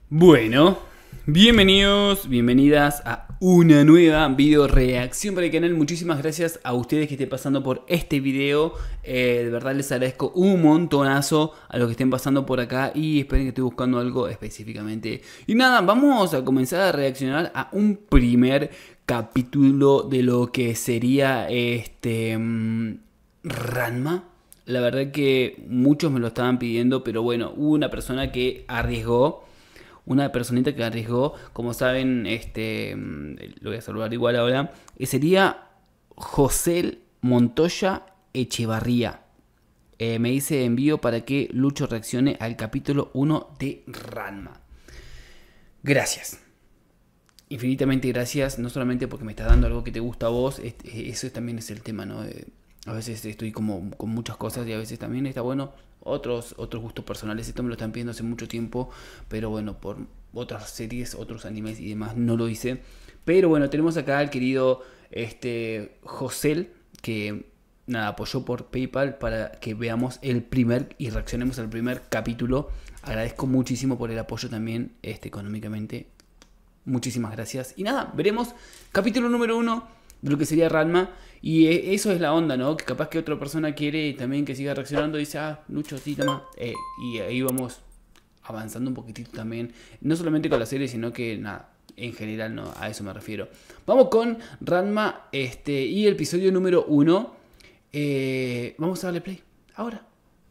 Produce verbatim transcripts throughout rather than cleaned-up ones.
Bueno, bienvenidos, bienvenidas a una nueva video reacción para el canal. Muchísimas gracias a ustedes que estén pasando por este video. eh, De verdad les agradezco un montonazo a los que estén pasando por acá. Y esperen que estoy buscando algo específicamente. Y nada, vamos a comenzar a reaccionar a un primer capítulo de lo que sería este um, Ranma. La verdad que muchos me lo estaban pidiendo, pero bueno, hubo una persona que arriesgó. Una personita que arriesgó, como saben, este, lo voy a saludar igual ahora, que sería José Montoya Echevarría. Eh, me dice envío para que Lucho reaccione al capítulo uno de Ranma. Gracias. Infinitamente gracias, no solamente porque me estás dando algo que te gusta a vos, este, eso también es el tema, ¿no? Eh, a veces estoy como con muchas cosas y a veces también está bueno otros, otros gustos personales. Esto me lo están pidiendo hace mucho tiempo, pero bueno, por otras series, otros animes y demás no lo hice. Pero bueno, tenemos acá al querido este, José, que nada, apoyó por PayPal para que veamos el primer y reaccionemos al primer capítulo. Agradezco muchísimo por el apoyo también este, económicamente. Muchísimas gracias. Y nada, veremos capítulo número uno de lo que sería Ranma. Y eso es la onda, ¿no? Que capaz que otra persona quiere también que siga reaccionando y dice, ah, Lucho, sí, toma. Eh, y ahí vamos avanzando un poquitito también. No solamente con la serie, sino que nada, en general, ¿no? A eso me refiero. Vamos con Ranma este, y el episodio número uno. Eh, vamos a darle play. Ahora.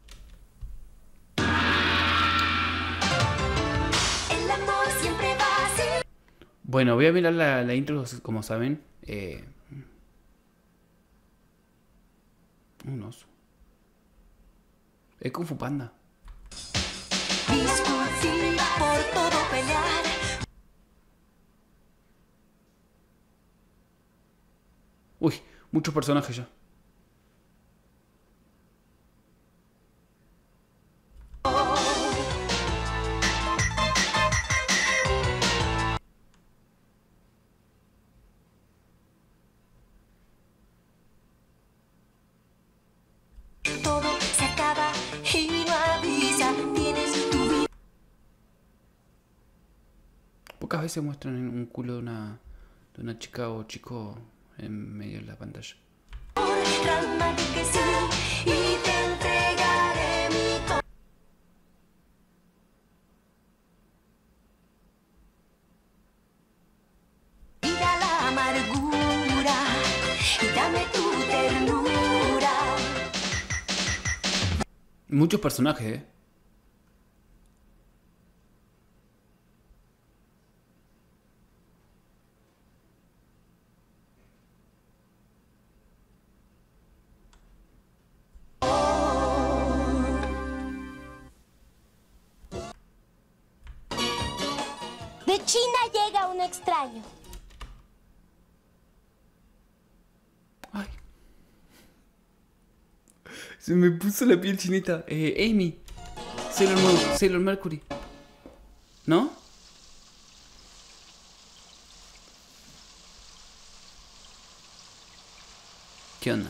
Bueno, voy a mirar la, la intro, como saben. Eh, un oso. Es Kung Fu Panda. Discutir por todo pelear. Uy, muchos personajes ya. Todo se acaba y no avisa. Tienes tu vida. Pocas veces muestran un culo de una, de una chica o chico en medio de la pantalla. Ranma, di que sí y te entregaré mi corazón. Mira la amargura y dame tu ternura. Muchos personajes, ¿eh? De China llega un extraño. Ay. Se me puso la piel chinita. Eh, Amy. Sailor Moon, Sailor Mercury. ¿No? ¿Qué onda?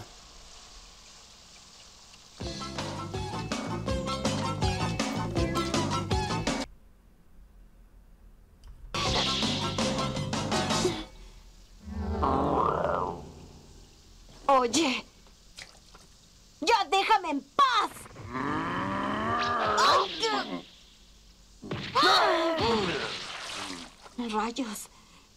Oye, ya déjame en paz. Rayos.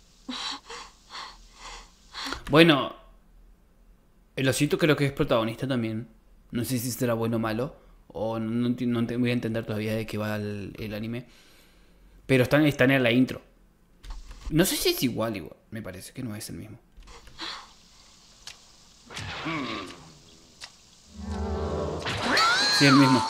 Bueno, el osito creo que es protagonista también. No sé si será bueno o malo. O no, no, enti- no te voy a entender todavía de qué va el, el anime. Pero están, están en la intro. No sé si es igual, igual. Me parece que no es el mismo. Sí, el mismo.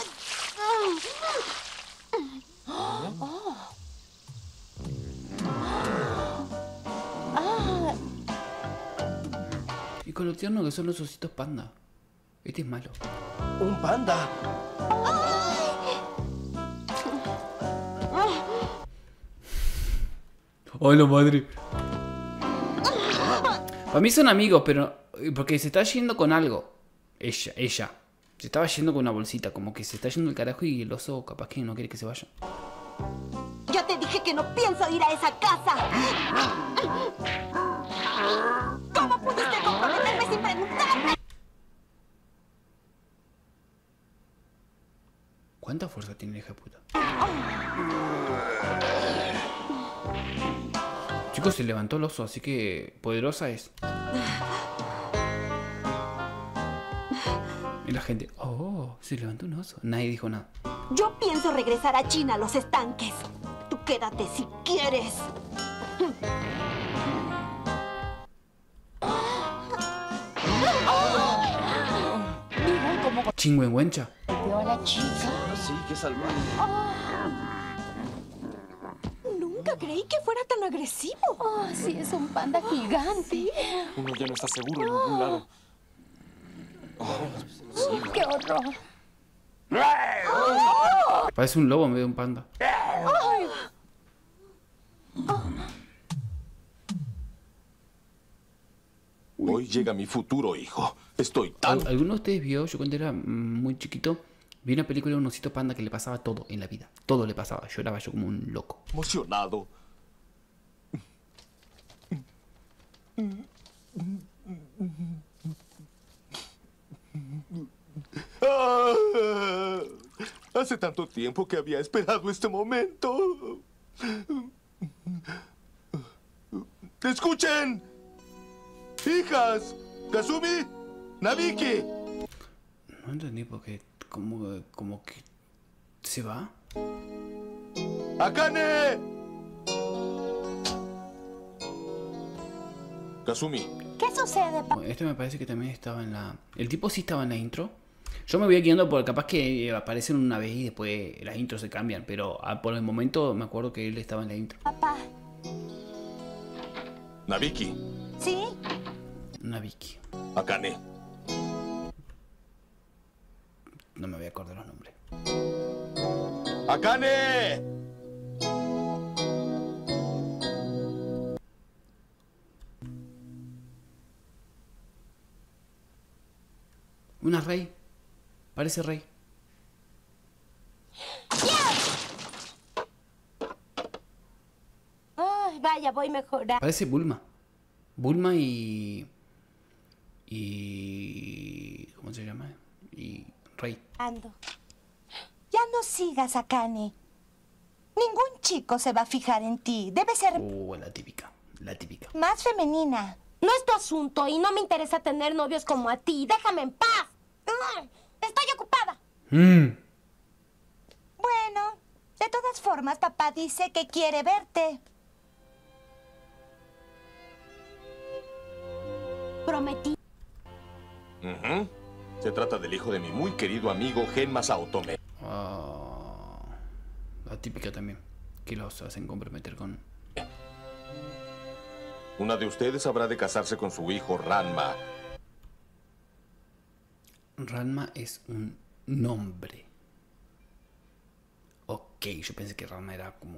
Y con lo tierno que son los ositos panda. Este es malo. Un panda. ¡Hola, madre! Para mí son amigos, pero... Porque se está yendo con algo. Ella, ella. Se estaba yendo con una bolsita. Como que se está yendo el carajo y el oso capaz que no quiere que se vaya. Ya te dije que que no pienso ir a esa casa. ¿Cómo pudiste comprometerme sin preguntarme? ¿Cuánta fuerza tiene hija de puta? Chicos, se levantó el oso, así que poderosa es. Y la gente, oh, se levantó un oso. Nadie dijo nada. Yo pienso regresar a China, a los estanques. Tú quédate si quieres. Miren cómo Chingüengüencha. golpeó a la chica. Sí, qué salvaje. Nunca creí que fuera tan agresivo. Oh, sí, es un panda gigante. Uno ya no está seguro en ningún lado. Oh, ¡qué horror! Parece un lobo en vez de un panda. Hoy llega mi futuro hijo. Estoy tan... ¿Al- ¿Alguno de ustedes vio, yo cuando era mm, muy chiquito, vi una película de un osito panda que le pasaba todo en la vida? Todo le pasaba. Lloraba yo como un loco. emocionado. Ah, hace tanto tiempo que había esperado este momento. ¡Escuchen! ¡Hijas! ¡Kazumi! ¡Nabiki! No entendí porque como, como que se va. ¡Akane! Kazumi. ¿Qué sucede, papá? Este me parece que también estaba en la... El tipo sí estaba en la intro. Yo me voy guiando por capaz que aparecen una vez y después las intros se cambian. Pero ah, por el momento me acuerdo que él estaba en la intro. Papá. Nabiki. ¿Sí? Una Vicky. Akane. No me voy a acordar los nombres. ¡Akane! Una Rey. Parece Rey. Ay, vaya, voy mejorando. Parece Bulma. Bulma y... Y... ¿Cómo se llama? Y Rey. Ya no sigas, Akane. Ningún chico se va a fijar en ti. Debe ser Oh, la típica. La típica. más femenina. No es tu asunto y no me interesa tener novios como a ti. Déjame en paz. Mm, Estoy ocupada. Mm. Bueno, de todas formas, papá dice que quiere verte. Prometí. Ujú. Se trata del hijo de mi muy querido amigo Gen Masaotome. Ah, la típica también. Que los hacen comprometer con... Una de ustedes habrá de casarse con su hijo Ranma. Ranma es un nombre. Ok, yo pensé que Ranma era como...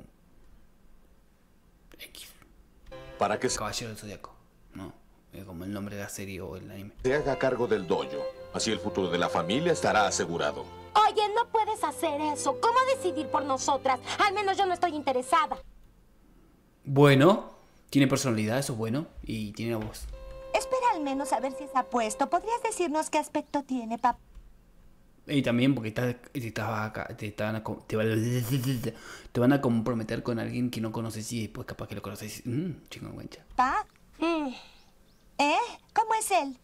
X. Para que se Caballero del Zodiaco. No, es como el nombre de la serie o el anime. haga cargo del dojo. Así el futuro de la familia estará asegurado. Oye, no puedes hacer eso. ¿Cómo decidir por nosotras? Al menos yo no estoy interesada. Bueno, tiene personalidad, eso es bueno. Y tiene voz. Espera al menos a ver si está puesto. ¿Podrías decirnos qué aspecto tiene, papá? Y también porque está- te, estaba acá- te, estaban a co- te, van a- te van a comprometer con alguien que no conoces y después capaz que lo conoces. Mmm, chingüengüencha. ¿Pa? Mm. ¿Eh? ¿Cómo es él?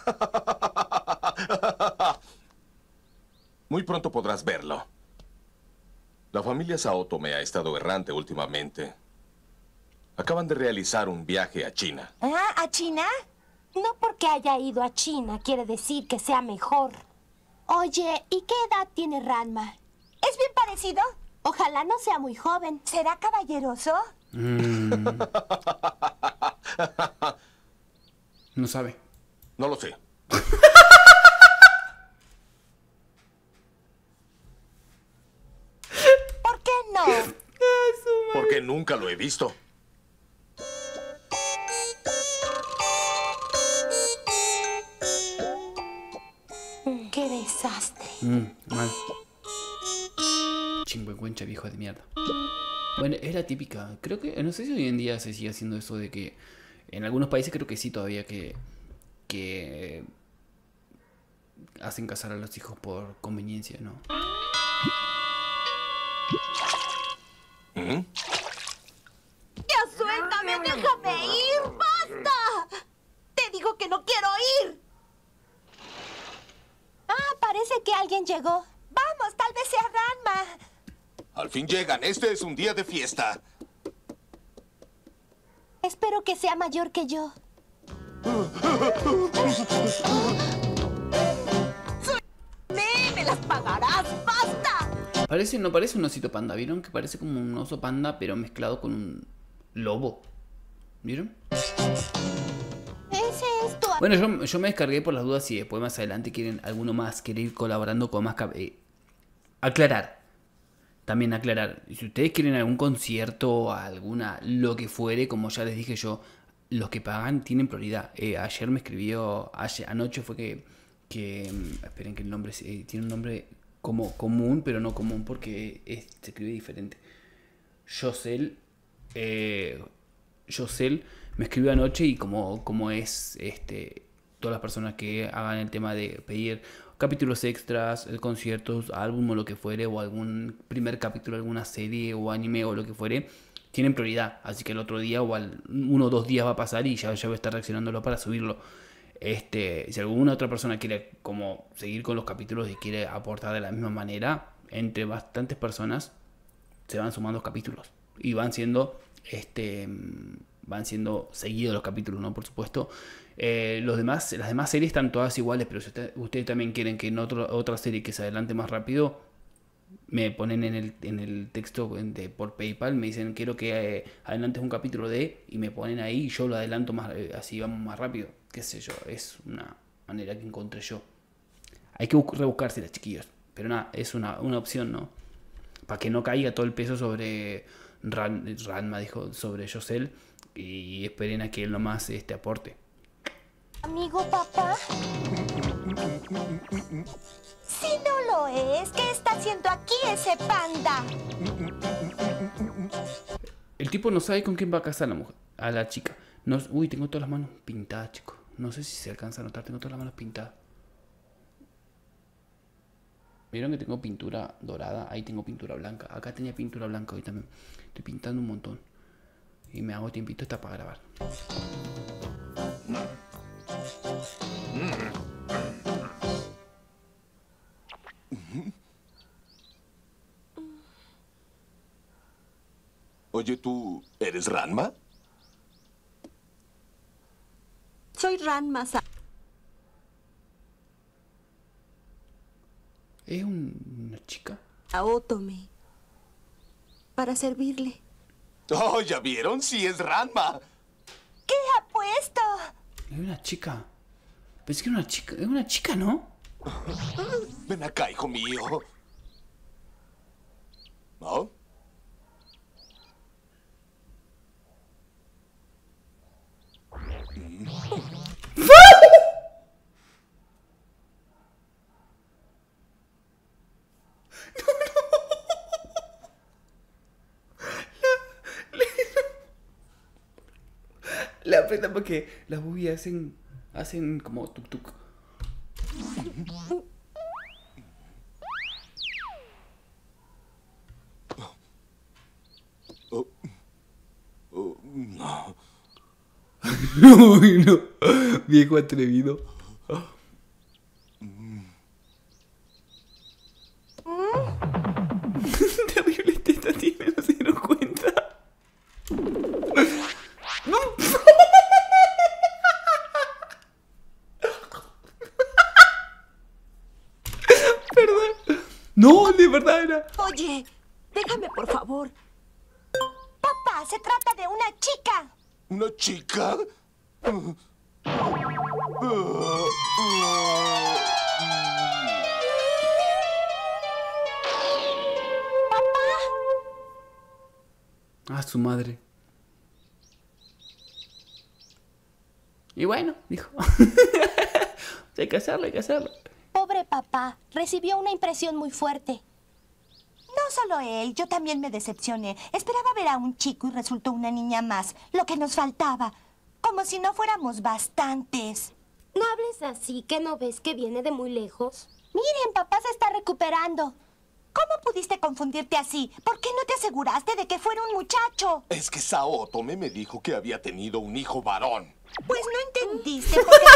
Muy pronto podrás verlo. La familia Saotome ha estado errante últimamente. Acaban de realizar un viaje a China. ¿Ah, a China? No porque haya ido a China quiere decir que sea mejor. Oye, ¿y qué edad tiene Ranma? ¿Es bien parecido? Ojalá no sea muy joven. ¿Será caballeroso? Mm. No sabe. No lo sé. ¿Por qué no? Porque nunca lo he visto. ¡Qué desastre! Mm, mal. Chingüengüencha, viejo de mierda. Bueno, es la típica. Creo que, no sé si hoy en día se sigue haciendo eso de que en algunos países creo que sí todavía que, que hacen casar a los hijos por conveniencia, ¿no? ¿Mm? ¡Ya suéltame! ¡Déjame ir! ¡Basta! Te digo que no quiero ir. Ah, parece que alguien llegó. Vamos, tal vez sea Ranma. Al fin llegan. Este es un día de fiesta. Espero que sea mayor que yo. ¡Me, me las pagarás! ¡Basta! Parece, no parece un osito panda, ¿vieron? Que parece como un oso panda, pero mezclado con un lobo. ¿Vieron? Ese es tu... Bueno, yo, yo me descargué por las dudas si después más adelante quieren alguno más, quiere ir colaborando con más... Eh, aclarar. También aclarar. Si ustedes quieren algún concierto, alguna, lo que fuere, como ya les dije yo, los que pagan tienen prioridad. Eh, ayer me escribió, ayer, anoche fue que... que esperen que el nombre eh, tiene un nombre como común, pero no común porque es, se escribe diferente. Yosel... Eh, Yosel me escribió anoche y como, como es este todas las personas que hagan el tema de pedir capítulos extras, conciertos, álbum o lo que fuere, o algún primer capítulo de alguna serie o anime o lo que fuere, tienen prioridad. Así que el otro día o al, uno o dos días va a pasar y ya, ya voy a estar reaccionándolo para subirlo. Este, si alguna otra persona quiere como seguir con los capítulos y quiere aportar de la misma manera, entre bastantes personas se van sumando capítulos y van siendo este van siendo seguidos los capítulos, ¿no? Por supuesto. Eh, los demás, las demás series están todas iguales, pero si usted, ustedes también quieren que en otro, otra serie que se adelante más rápido, me ponen en el, en el texto de, por PayPal, me dicen quiero que eh, adelantes un capítulo de, y me ponen ahí y yo lo adelanto más, eh, así vamos más rápido. Qué sé yo, es una manera que encontré yo. Hay que rebuscárselas, chiquillos, pero nada, es una, una opción, ¿no? Para que no caiga todo el peso sobre Ran, Ranma, dijo, sobre Yosel, y esperen a que él nomás este, aporte. Amigo papá. Si no lo es, ¿qué está haciendo aquí ese panda? El tipo no sabe con quién va a casar a la mujer, a la chica. No, uy, tengo todas las manos pintadas, chicos. No sé si se alcanza a notar, tengo todas las manos pintadas. ¿Vieron que tengo pintura dorada? Ahí tengo pintura blanca. Acá tenía pintura blanca hoy también. Estoy pintando un montón. Y me hago tiempito hasta para grabar. Oye, ¿tú eres Ranma? Soy Ranma. ¿Es un, una chica? Otome. Para servirle. Oh, ¿ya vieron? Sí, es Ranma. ¿Qué ha puesto? Es una chica. Pensé que era una chica. Es una chica, ¿no? Ven acá, hijo mío. ¿No? La aprieta porque las boobies hacen, hacen como tuk tuk. Oh. Oh, no. Uy, no. Viejo atrevido. Terrible teta tiene, no se dieron cuenta. No. Perdón. No, de verdad era. Oye, déjame por favor. Papá, se trata de una chica. ¿Una chica? Ah, su madre. Y bueno, dijo. Hay que hacerlo, hay que hacerlo. Pobre papá, recibió una impresión muy fuerte. No solo él, yo también me decepcioné. Esperaba ver a un chico y resultó una niña más. Lo que nos faltaba. Como si no fuéramos bastantes. No hables así, que no ves que viene de muy lejos. Miren, papá se está recuperando. ¿Cómo pudiste confundirte así? ¿Por qué no te aseguraste de que fuera un muchacho? Es que Sao Otome me dijo que había tenido un hijo varón. Pues no entendiste porque...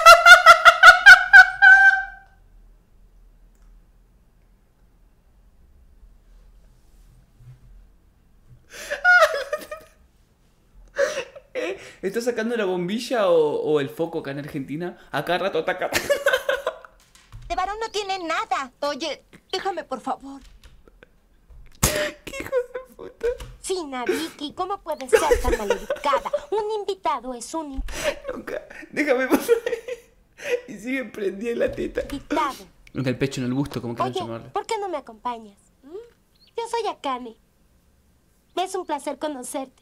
¿Estás sacando la bombilla o, o el foco acá en Argentina? A cada rato ataca. de varón no tiene nada. Oye, déjame, por favor. ¡Qué hijo de puta! Sí, Nabiki, ¿cómo puedes ser tan maleducada? Un invitado es un in- Nunca. Déjame pasar. Y sigue prendida en la teta. invitado. En el pecho, en el busto, como quieran Oye, llamarle. ¿por qué no me acompañas? ¿Mm? Yo soy Akane. Es un placer conocerte.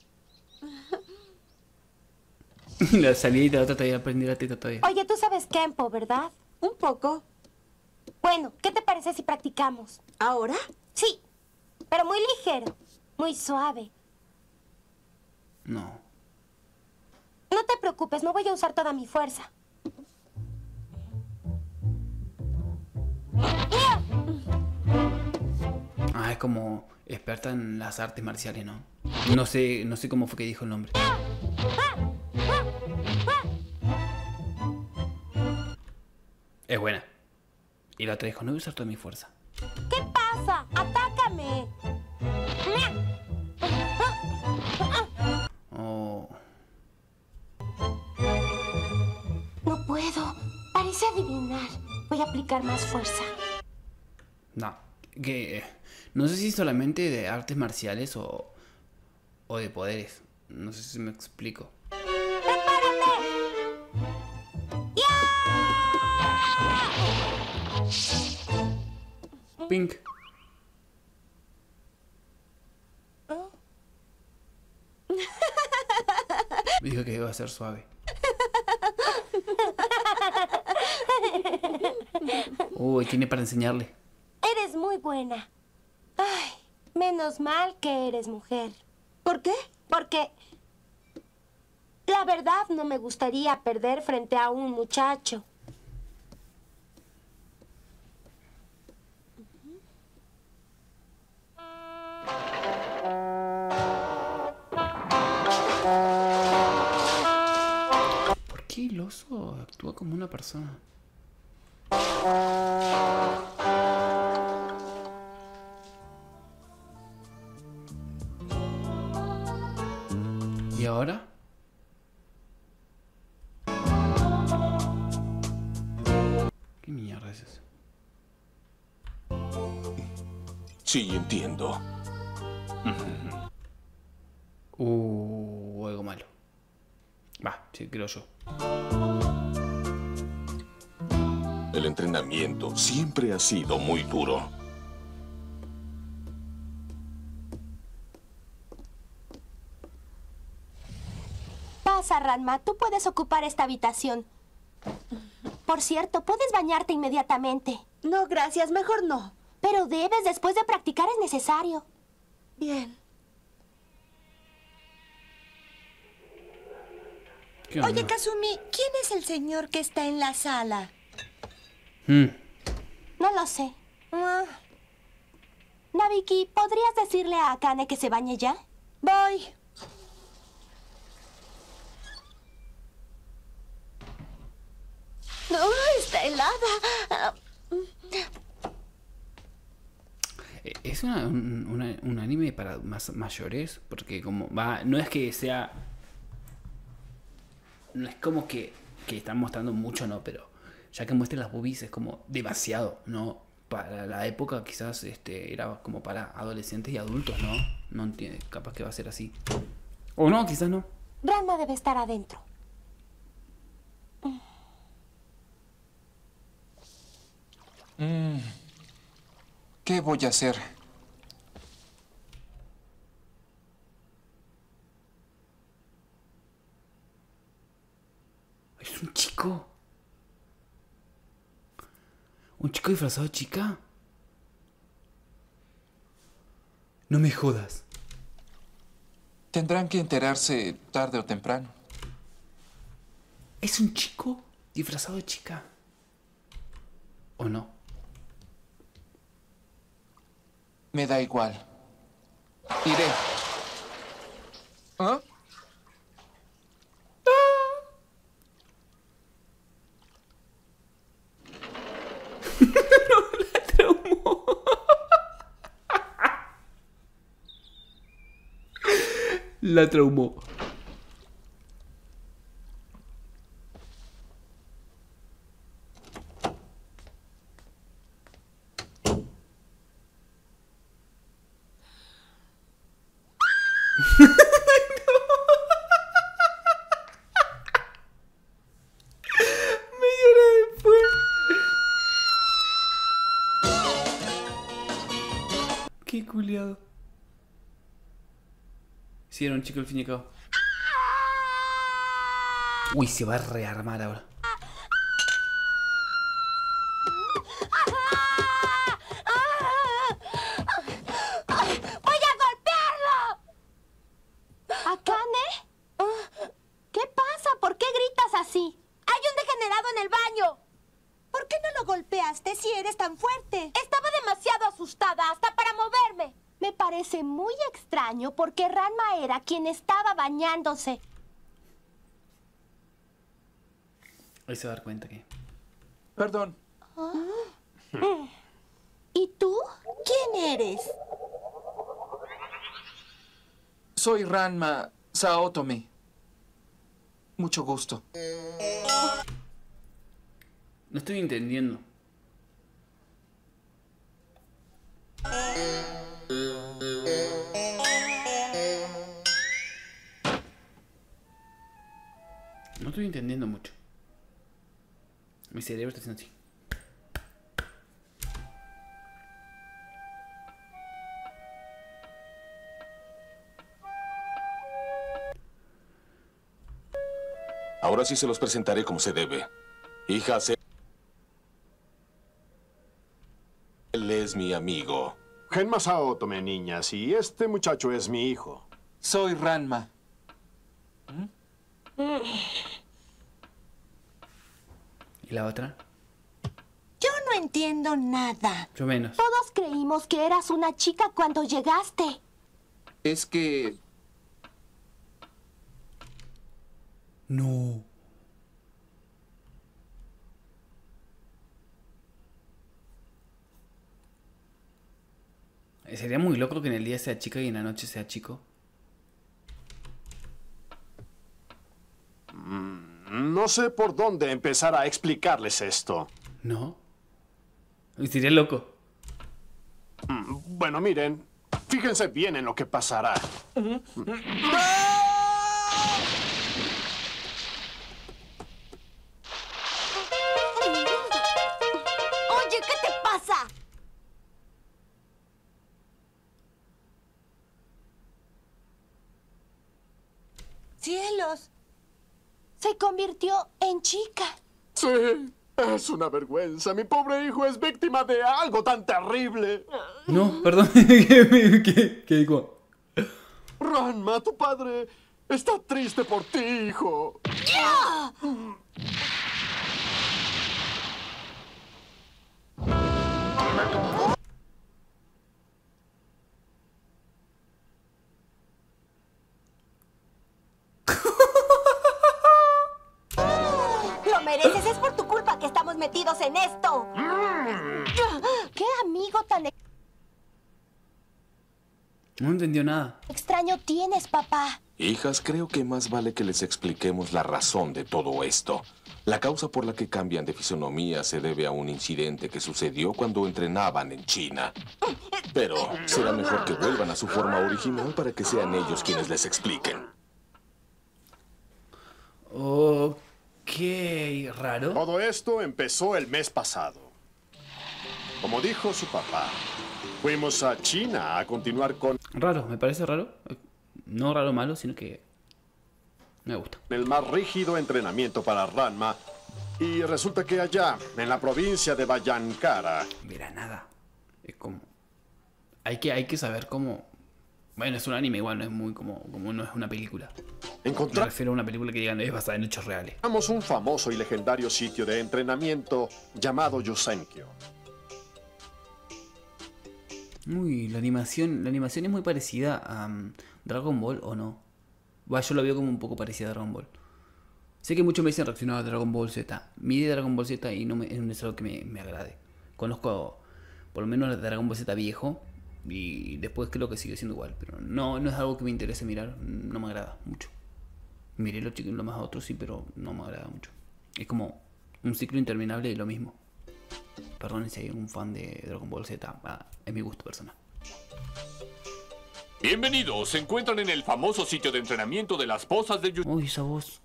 La salida y la otra todavía prendida la teta todavía. Oye, tú sabes Kenpo, ¿verdad? Un poco. Bueno, ¿qué te parece si practicamos? ¿Ahora? Sí, pero muy ligero, muy suave. No. No te preocupes, no voy a usar toda mi fuerza. Ah, es como experta en las artes marciales, ¿no? No sé, no sé cómo fue que dijo el nombre. Es buena. Y la otra dijo, no voy a usar toda mi fuerza. ¿Qué pasa? ¡Atácame! Oh. No puedo. Parece adivinar. Voy a aplicar más fuerza. No. Que. No sé si solamente de artes marciales o. o de poderes. No sé si me explico. Pink. Dijo que iba a ser suave. Uy, tiene para enseñarle. Eres muy buena. Ay, menos mal que eres mujer. ¿Por qué? Porque la verdad no me gustaría perder frente a un muchacho. ¿Por qué el oso actúa como una persona? ¿Y ahora? ¿Qué mierda es eso? Sí, entiendo. Uh, algo malo. Va, sí, creo yo. El entrenamiento siempre ha sido muy duro. Pasa, Ranma, tú puedes ocupar esta habitación. Por cierto, puedes bañarte inmediatamente. No, gracias, mejor no. Pero debes, después de practicar es necesario. Bien. ¿Qué Oye, onda? Kazumi, ¿quién es el señor que está en la sala? Mm. No lo sé. Ah, Nabiki, ¿podrías decirle a Akane que se bañe ya? voy. No, está helada. Ah, Eh, ¿Es una- un, una- un anime para más mayores? Porque como va, no es que sea, no es como que, que están mostrando mucho, no, pero ya que muestren las boobies es como demasiado, ¿no? Para la época quizás este era como para adolescentes y adultos, ¿no? No entiende, capaz que va a ser así. O no, quizás no. Ranma debe estar adentro. ¿Qué voy a hacer? Es un chico. ¿Un chico disfrazado de chica? No me jodas. Tendrán que enterarse tarde o temprano. ¿Es un chico disfrazado de chica? ¿O no? Me da igual. Iré. ¿Ah? La traumó. Me lloré después. Qué culiado. Sí, era un chico al fin y al cabo. Uy, se va a rearmar ahora. ¡Voy a golpearlo! ¿Akane? ¿Qué pasa? ¿Por qué gritas así? ¡Hay un degenerado en el baño! ¿Por qué no lo golpeaste si eres tan fuerte? Estaba demasiado asustada hasta para moverme. Me parece muy extraño porque Ranma era quien estaba bañándose. Ahí se va a dar cuenta que... Perdón. ¿Y tú? ¿Quién eres? Soy Ranma Saotome. Mucho gusto. No estoy entendiendo. No estoy entendiendo mucho. Mi cerebro está haciendo así. Ahora sí se los presentaré como se debe. Hija, se... Él es mi amigo. Genma Saotome, niñas, y este muchacho es mi hijo. Soy Ranma. ¿Y la otra? Yo no entiendo nada. Yo menos. Todos creímos que eras una chica cuando llegaste. Es que No. Sería muy loco que en el día sea chica y en la noche sea chico. No sé por dónde empezar a explicarles esto. ¿No? Sería loco. Bueno, miren, fíjense bien en lo que pasará. Oye, ¿qué te pasa? ¡Cielos! Se convirtió en chica. Sí, es una vergüenza. Mi pobre hijo es víctima de algo tan terrible. No, perdón. ¿Qué, qué, qué dijo? Ranma, tu padre está triste por ti, hijo. Lo mereces, es por tu culpa que estamos metidos en esto. ¿Qué amigo tan ex- No entendió nada. extraño tienes, papá? Hijas, creo que más vale que les expliquemos la razón de todo esto. La causa por la que cambian de fisonomía se debe a un incidente que sucedió cuando entrenaban en China. Pero será mejor que vuelvan a su forma original para que sean ellos quienes les expliquen. Ok, raro. Todo esto empezó el mes pasado. Como dijo su papá, fuimos a China a continuar con Raro, me parece raro. No raro malo, sino que me gusta. el más rígido entrenamiento para Ranma. Y resulta que allá, en la provincia de Bayankara, Mira, nada. Es como... Hay que, hay que saber cómo Bueno, es un anime igual, no es muy como, como no es una película. Me Encontramos refiero a una película que digan es basada en hechos reales. un famoso y legendario sitio de entrenamiento llamado Yusenkyo. Uy, la animación, la animación es muy parecida a um, Dragon Ball, ¿o no? Bueno, yo lo veo como un poco parecida a Dragon Ball. Sé que muchos me dicen reaccionar a Dragon Ball Z. Mi idea de Dragon Ball Z y no, me, no es algo que me, me agrade. Conozco por lo menos el Dragon Ball Z viejo y después creo que sigue siendo igual. Pero no, no es algo que me interese mirar, no me agrada mucho. Miré lo chico, lo más a otros sí, pero no me agrada mucho. Es como un ciclo interminable de lo mismo. Perdón si hay un fan de Dragon Ball Z, ah, es mi gusto personal. Bienvenidos, se encuentran en el famoso sitio de entrenamiento de las posas de Yu... Uy, esa voz.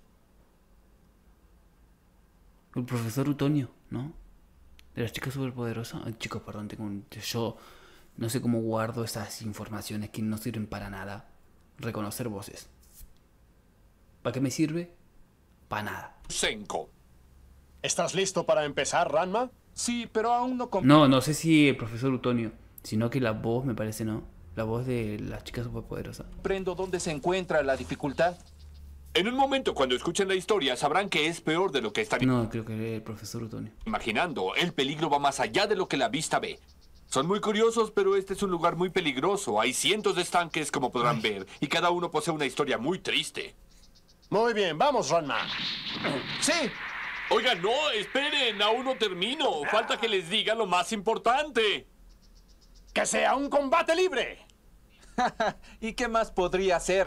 El profesor Utonio, ¿no? De las chicas superpoderosas. Ay, chicos, perdón, tengo un... yo no sé cómo guardo esas informaciones que no sirven para nada. Reconocer voces. ¿Para qué me sirve? Para nada. Senko. ¿Estás listo para empezar, Ranma? Sí, pero aún no comprendo No, no sé si el profesor Utonio, sino que la voz me parece, ¿no? La voz de las chicas superpoderosas. dónde se encuentra la dificultad. En un momento, cuando escuchen la historia, sabrán que es peor de lo que están No, creo que es el profesor Utonio. imaginando. El peligro va más allá de lo que la vista ve. Son muy curiosos, pero este es un lugar muy peligroso. Hay cientos de estanques, como podrán Ay. ver, y cada uno posee una historia muy triste. Muy bien, vamos, Ranma. Sí, Oigan, no, esperen, aún no termino. Falta que les diga lo más importante. ¡Que sea un combate libre! ¿y qué más podría hacer?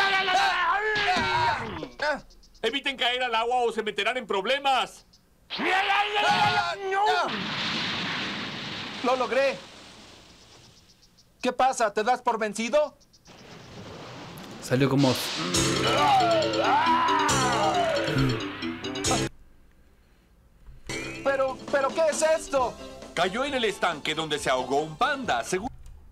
Eviten caer al agua o se meterán en problemas. ¡Lo logré! ¿Qué pasa? ¿Te das por vencido? Salió como... Pero, ¿pero qué es esto? Cayó en el estanque donde se ahogó un panda. Según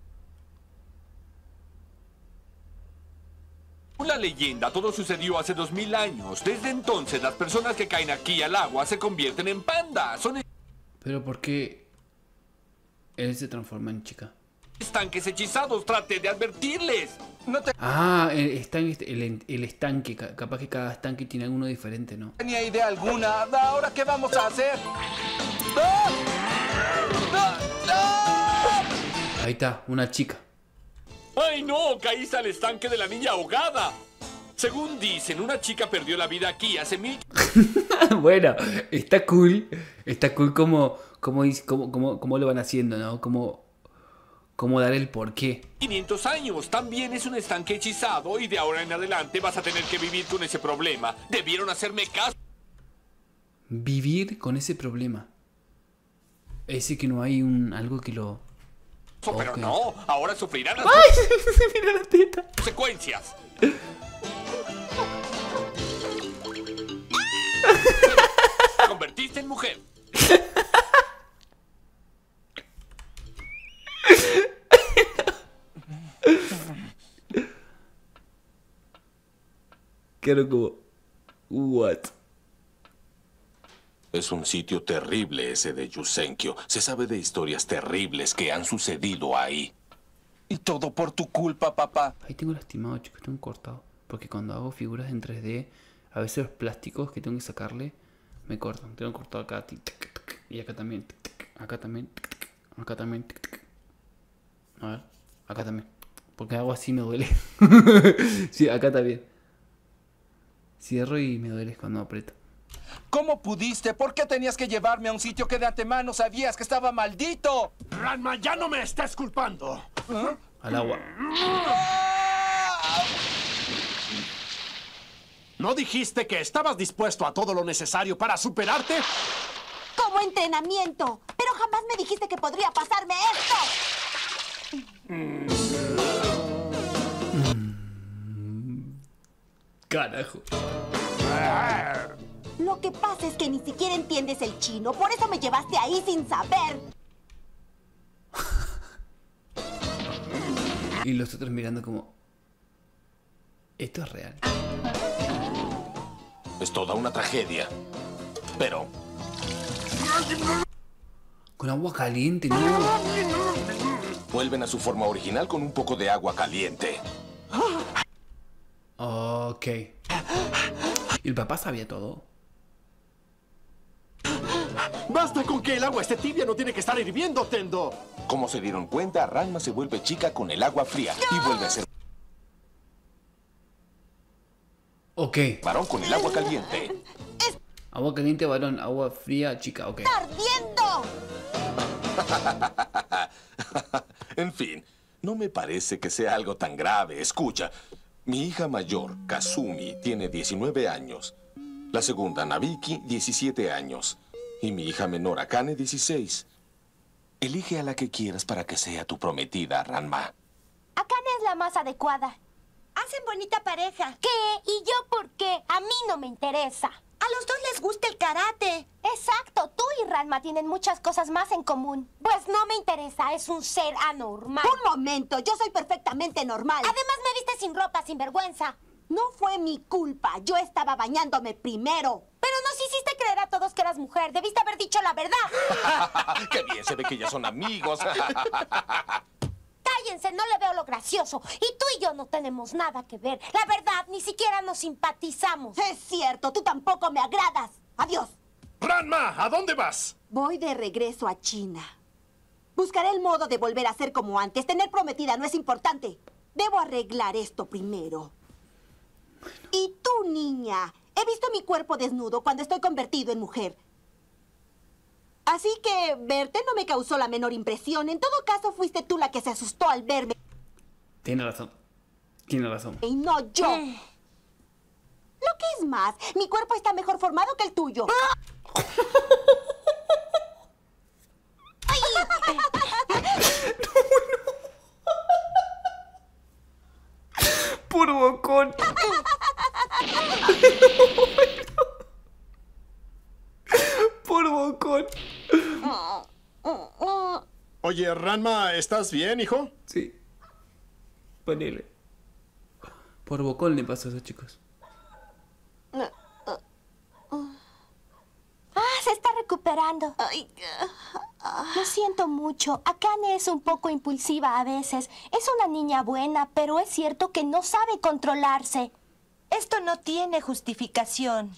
la leyenda, todo sucedió hace dos mil años. Desde entonces, las personas que caen aquí al agua se convierten en pandas. Son Pero ¿por qué él se transforma en chica? estanques hechizados. Traté de advertirles. No te Ah, el estanque, el, el estanque, ca- capaz que cada estanque tiene alguno diferente, ¿no? tenía idea alguna. ¿Ahora qué vamos a hacer? ¡Ah! ¡Ah! ¡Ah! Ahí está, una chica. ¡Ay, no! Caíste al estanque de la niña ahogada. Según dicen, una chica perdió la vida aquí hace mil... Bueno, está cool. Está cool como, como, como, como, como lo van haciendo, ¿no? Como, como dar el porqué. quinientos años. También es un estanque hechizado y de ahora en adelante vas a tener que vivir con ese problema. Debieron hacerme caso. Vivir con ese problema. Ese que no hay un algo que lo... Pero Ok. no, ahora sufrirán las ¡Ay! Se mira la teta. consecuencias. Convertiste en mujer. Claro, como... What? Es un sitio terrible ese de Yusenkyo. Se sabe de historias terribles que han sucedido ahí. Y todo por tu culpa, papá. Ahí tengo lastimado, chicos, tengo cortado. Porque cuando hago figuras en tres D, a veces los plásticos que tengo que sacarle me cortan. Tengo cortado acá, tic, tic, tic, y acá también, tic, tic, acá también, tic, tic, acá también, tic, tic. A ver, acá también. Porque hago así me duele. Sí, acá también. Cierro y me duele cuando aprieto. ¿Cómo pudiste? ¿Por qué tenías que llevarme a un sitio que de antemano sabías que estaba maldito? Ranma, ya no me estés culpando. Al agua. ¿No dijiste que estabas dispuesto a todo lo necesario para superarte? Como entrenamiento. Pero jamás me dijiste que podría pasarme esto. Carajo. Lo que pasa es que ni siquiera entiendes el chino. Por eso me llevaste ahí sin saber. Y los otros mirando como... Esto es real. Es toda una tragedia. Pero Con agua caliente, ¿no? Vuelven a su forma original con un poco de agua caliente. Ok. ¿Y el papá sabía todo? ¡Basta con que el agua esté tibia! ¡No tiene que estar hirviendo, Tendo! Como se dieron cuenta, Ranma se vuelve chica con el agua fría y vuelve a ser Ok. varón con el agua caliente. Agua caliente, varón. Agua fría, chica. Ok. ¡Ardiendo! En fin, no me parece que sea algo tan grave. Escucha, mi hija mayor, Kazumi, tiene diecinueve años. La segunda, Nabiki, diecisiete años. Y mi hija menor, Akane, dieciséis. Elige a la que quieras para que sea tu prometida, Ranma. Akane es la más adecuada. Hacen bonita pareja. ¿Qué? ¿Y yo por qué? A mí no me interesa. A los dos les gusta el karate. Exacto, tú y Ranma tienen muchas cosas más en común. Pues no me interesa, es un ser anormal. Un momento, yo soy perfectamente normal. Además me viste sin ropa, sin vergüenza. No fue mi culpa, yo estaba bañándome primero. Pero nos hiciste creer a todos que eras mujer, debiste haber dicho la verdad. ¡Qué bien! Se ve que ya son amigos. Cállense, no le veo lo gracioso. Y tú y yo no tenemos nada que ver. La verdad, ni siquiera nos simpatizamos. Es cierto, tú tampoco me agradas. Adiós. ¡Ranma! ¿A dónde vas? Voy de regreso a China. Buscaré el modo de volver a ser como antes. Tener prometida no es importante. Debo arreglar esto primero. Y tú, niña, he visto mi cuerpo desnudo cuando estoy convertido en mujer. Así que verte no me causó la menor impresión. En todo caso, fuiste tú la que se asustó al verme. Tiene razón. Tiene razón. Y no yo. Lo que es más, mi cuerpo está mejor formado que el tuyo. Puro bocón. Puro bocón. Oye, Ranma, ¿estás bien, hijo? Sí. Ponele. Por bocón le pasó a esos chicos. Ah, se está recuperando. Lo siento mucho. Akane es un poco impulsiva a veces. Es una niña buena, pero es cierto que no sabe controlarse. Esto no tiene justificación.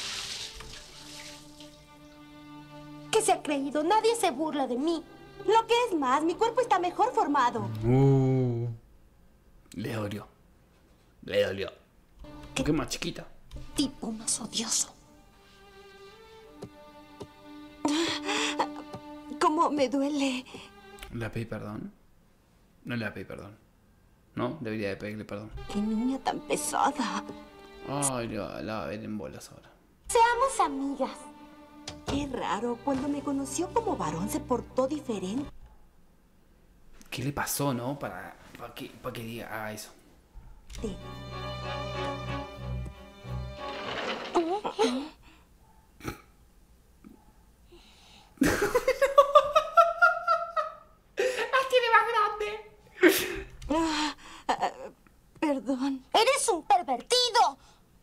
¿Qué se ha creído? Nadie se burla de mí. Lo que es más, mi cuerpo está mejor formado. Uh, le dolió. Le dolió. ¿Qué, ¿Qué más chiquita? Tipo más odioso. ¿Cómo me duele? ¿Le pedí perdón? No le pedí perdón. No, debería de pedirle perdón. Qué niña tan pesada. Ay, la, la va a ver en bolas ahora. Seamos amigas. Qué raro, cuando me conoció como varón se portó diferente. ¿Qué le pasó, no? Para, para, que, para que diga, haga eso. Sí. Ah, ah, perdón. ¡Eres un pervertido!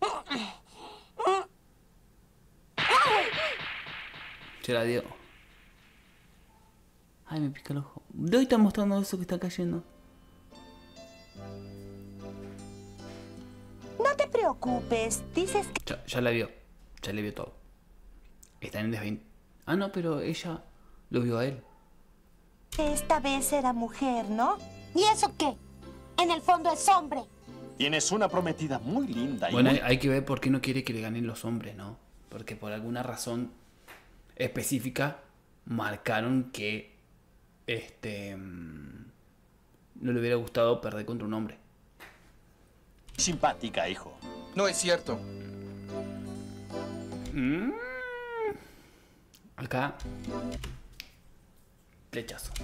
Se la dio. Ay, me pica el ojo. ¿De hoy está mostrando eso que está cayendo? No te preocupes, dices que... Ya, ya la vio. Ya le vio todo. Está en desventaja. Ah, no, pero ella lo vio a él. esta vez era mujer, ¿no? ¿Y eso qué? En el fondo es hombre. Tienes una prometida muy linda. Y Bueno, muy... hay, hay que ver por qué no quiere que le ganen los hombres, ¿no? Porque por alguna razón específica marcaron que este no le hubiera gustado perder contra un hombre. simpática, hijo. No es cierto. Mm. Acá flechazo.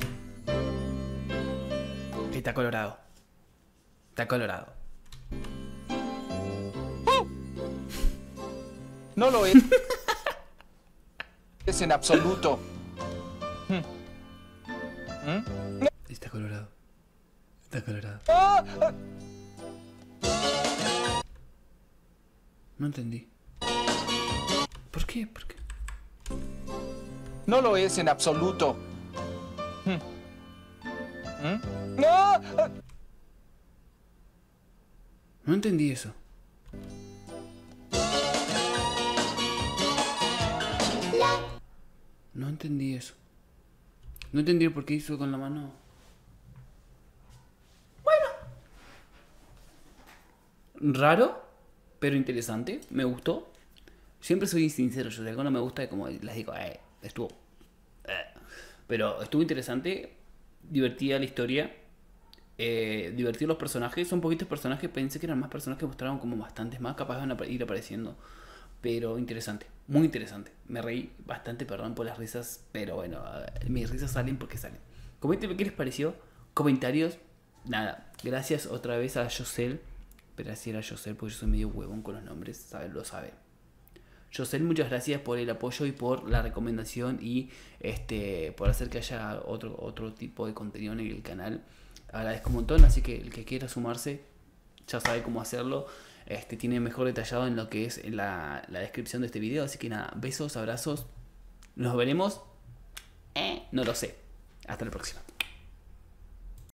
Está colorado. Está colorado. No lo es. Es en absoluto. Está colorado. Está colorado. No entendí. ¿Por qué? ¿Por qué? No lo es en absoluto. ¿Mm? ¡No! No entendí eso. No entendí eso. No entendí por qué hizo con la mano. Bueno. Raro, pero interesante. Me gustó. Siempre soy sincero. Yo si algo no me gusta, como les digo, eh, estuvo. Eh. Pero estuvo interesante. Divertida la historia. Eh, divertidos los personajes. Son poquitos personajes. Pensé que eran más personajes. Mostraron como bastantes más. Capaz van a ir apareciendo. Pero interesante. Muy interesante. Me reí bastante, perdón por las risas. Pero bueno, mis risas salen porque salen. Coméntenme qué les pareció. Comentarios. Nada. Gracias otra vez a Yosel. Pero así era Yosel porque yo soy medio huevón con los nombres. Saben, lo sabe. Yosel, muchas gracias por el apoyo y por la recomendación. Y este por hacer que haya otro, otro tipo de contenido en el canal. Agradezco un montón. Así que el que quiera sumarse ya sabe cómo hacerlo. Este, tiene mejor detallado en lo que es la, la descripción de este video. Así que nada, besos, abrazos. Nos veremos. Eh, no lo sé. Hasta la próxima.